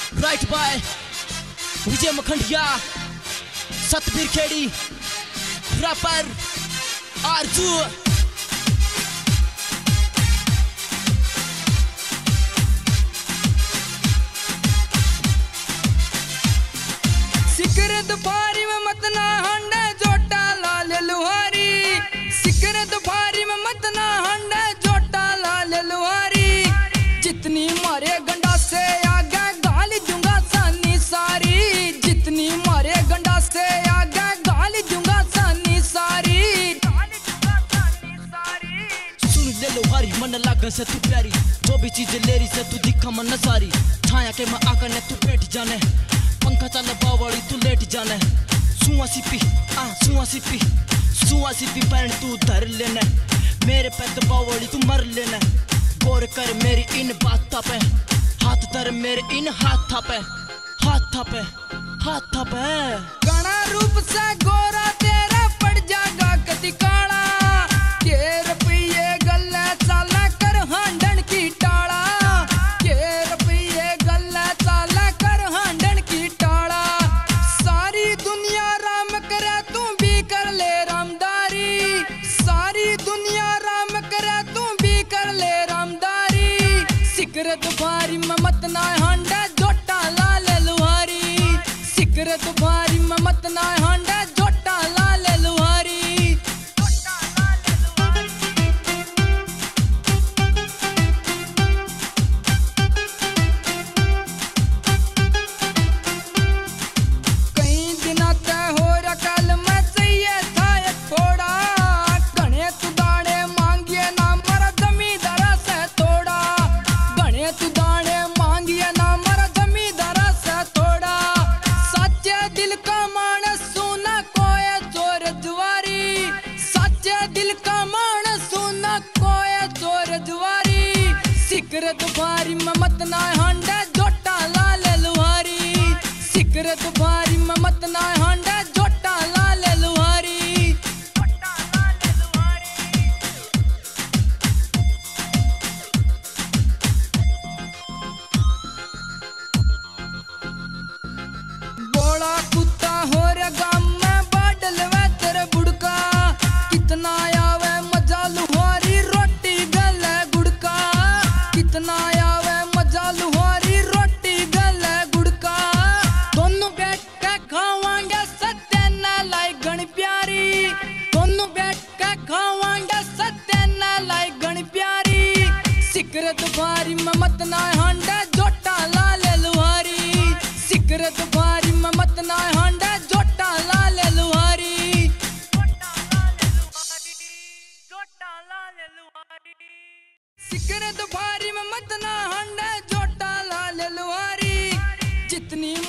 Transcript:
Right by Vijay Makhandia, Satbir Kheri, rapper Aarzoo. सिकरत भारी में मत ना हंडे जोटा लाल लुहारी, सिकरत भारी में मत ना हंडे जोटा लाल लुहारी। जितनी मारे गंडा से आगे गाली दूंगा सानी सारी, जितनी मारे गंडा से आगे गाली दूंगा सानी सारी। सुन ले लुहारी मन लागन से तू प्यारी, जो भी चीज लेरी से तू दिखा मन सारी। छाया के मैं आकर ने तू बैठ जाने, पंखा चल बावड़ी तू लेट जाने। सुआ सिपी पैन तू धर लेना, मेरे पे तो बावड़ी तू मर लेना। गौर कर मेरी इन बातों पे, हाथ धर मेरे इन हाथा पे। गणा रूप से गोरा तेरा पड़ जागा कति काला, के रुपये गल्ला चाला कर हांडन की टाला, के रुपये गल्ला चाला कर हांडन की टाला। सारी दुनिया राम करे तू भी कर ले रामदारी, सारी दुनिया राम करे तू भी कर ले रामदारी। सिकरत भारी में मत ना हांडा जोटा लाल लुहारी, सिकरत भारी में मत ना हांडा जोटा लाल लुहारी। कई दिन तय हो रकल में चाहिए था एक थोड़ा, गणे तू दाने मांगिए ना मर जमींदार से थोड़ा, गणे तू दाने मांगिए ना मर जमींदार से थोड़ा। सच्चे दिल का मानस सुना कोई चोर जुआरी, सच्चे दिल का मानस सुना कोई चोर जुआरी। सिकरत भारी में मत ना हांडा जोटा लाल लुहारी, सिकरत भारी में मत ना हांडा जोटा लाल लुहारी। बोला कुत्ता हो रे गाम में बाडल वे तेरे बुड़का, कितना आवे मजा लुहारी रोटी गले गुड़का, कितना आवे मजा लुहारी रोटी गले गुड़का। दोनों बैठ के खावांगे सत्य न लाई गण प्यारी, दोनों बैठ के खावांगे सत्य न लाई गण प्यारी। सिकरत भारी में मत ना हांडा जोटा लाल लुहारी, सिकरत भारी में मत ना हांडा जोटा लाल लुहारी। सिकरत भारी में मत ना हांडा जोटा लाल लुहारी। जितनी